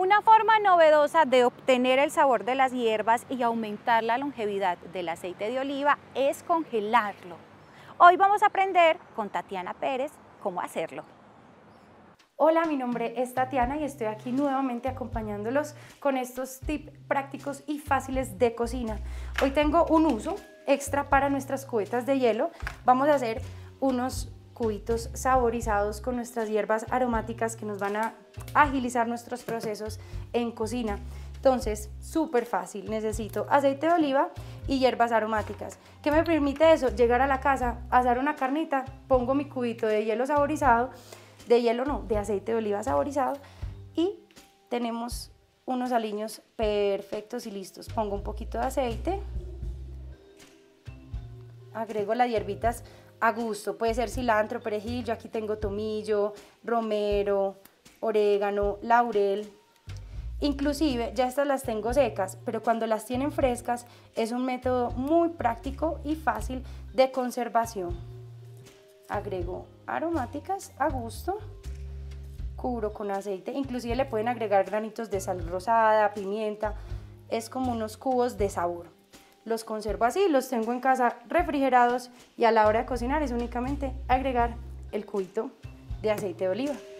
Una forma novedosa de obtener el sabor de las hierbas y aumentar la longevidad del aceite de oliva es congelarlo. Hoy vamos a aprender con Tatiana Pérez cómo hacerlo. Hola, mi nombre es Tatiana y estoy aquí nuevamente acompañándolos con estos tips prácticos y fáciles de cocina. Hoy tengo un uso extra para nuestras cubetas de hielo. Vamos a hacer unos cubitos saborizados con nuestras hierbas aromáticas que nos van a agilizar nuestros procesos en cocina. Entonces, súper fácil, necesito aceite de oliva y hierbas aromáticas. ¿Qué me permite eso? Llegar a la casa, asar una carnita, pongo mi cubito de hielo saborizado, de aceite de oliva saborizado y tenemos unos aliños perfectos y listos. Pongo un poquito de aceite, agrego las hierbitas a gusto, puede ser cilantro, perejil, yo aquí tengo tomillo, romero, orégano, laurel. Inclusive ya estas las tengo secas, pero cuando las tienen frescas es un método muy práctico y fácil de conservación. Agrego aromáticas a gusto, cubro con aceite, inclusive le pueden agregar granitos de sal rosada, pimienta, es como unos cubos de sabor. Los conservo así, los tengo en casa refrigerados y a la hora de cocinar es únicamente agregar el cubito de aceite de oliva.